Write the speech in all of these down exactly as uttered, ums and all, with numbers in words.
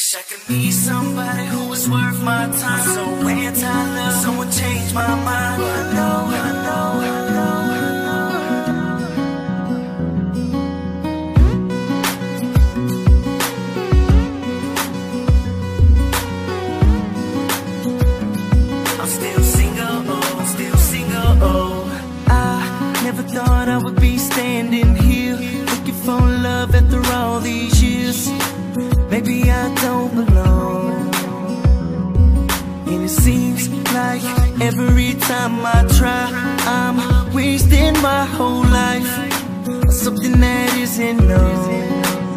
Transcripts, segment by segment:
Wish I could meet somebody who was worth my time. So anti-love, someone changed my mind. I know, I know, I know, I know. I'm still single, oh, still single, oh. I never thought I would be standing here looking for love after all these years. Maybe I don't belong, and it seems like every time I try, I'm wasting my whole life on something that isn't known.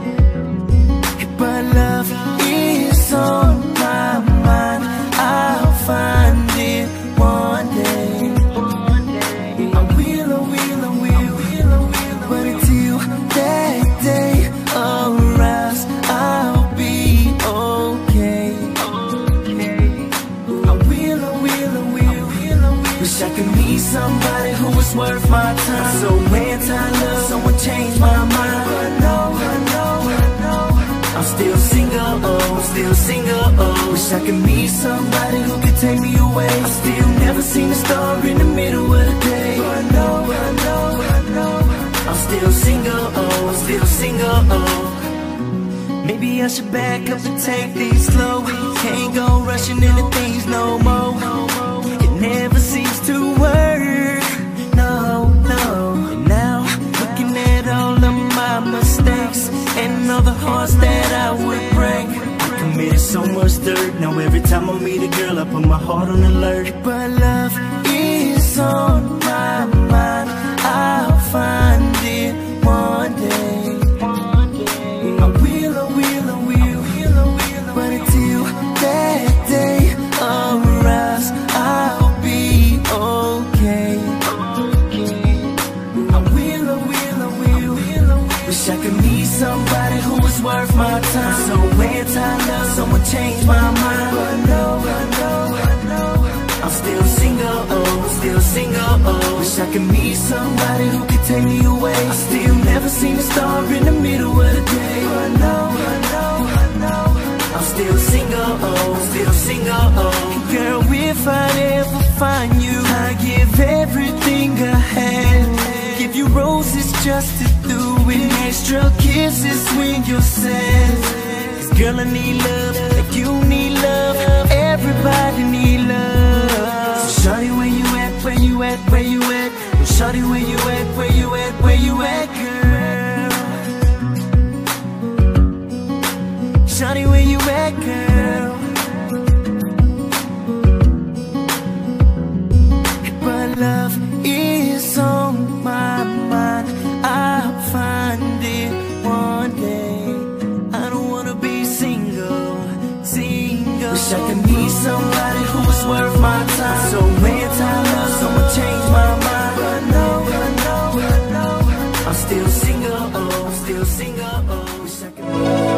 But love is on my mind, I'll find it one day. I will, I will, I will, but until that day arrives, I'll I could meet somebody who was worth my time. So anti-love, someone changed my mind. I know, I know, I know. I'm still single, oh, I'm still single, oh. Wish I could meet somebody who could take me away. I still never seen a star in the middle of the day. I know, I know, I know. I'm still single, oh, I'm still single, oh. Maybe I should back up and take things slow. Can't go rushing into things no more. It never seems to work, no, no. And now, looking at all of my mistakes and all the hearts that I would break, I committed so much dirt. Now every time I meet a girl, I put my heart on alert. But love is on my mind, I'll find it one day. I will, I will, I will, but until that day arrives, I'll be okay. I will, I will, I will. Wish I could meet somebody who was worth my time. So anti-love, someone changed my mind. I know, I know, I know. I'm still single, oh, still single, oh. Wish I could meet somebody who could take me away. I still never seen a star in the middle of the day. I know, I know, I know. I'm still single, oh, still single, oh. Girl, if I'd ever find you, I'd give everything I had. Give you roses just to do it, extra kisses when you're sad. 'Cause girl, I need love, like you need love. Everybody need love. So shawty, where you at, where you at, where you at? Oh, shawty, where you at, where you at, where you at, girl? Shawty, where you at, girl? But love is on my mind, I'll find it one day. I don't wanna be single, single. Wish I could meet somebody who was worth my time. So anti-love, someone changed my mind. I know, I know, I know. I'm still single, oh, I'm still single, oh. Wish I could